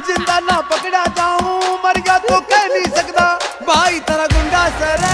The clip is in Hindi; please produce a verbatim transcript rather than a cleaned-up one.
जिंदा ना पकड़ा जाऊं, मर गया तो कह नहीं सकता भाई तेरा गुंडा सर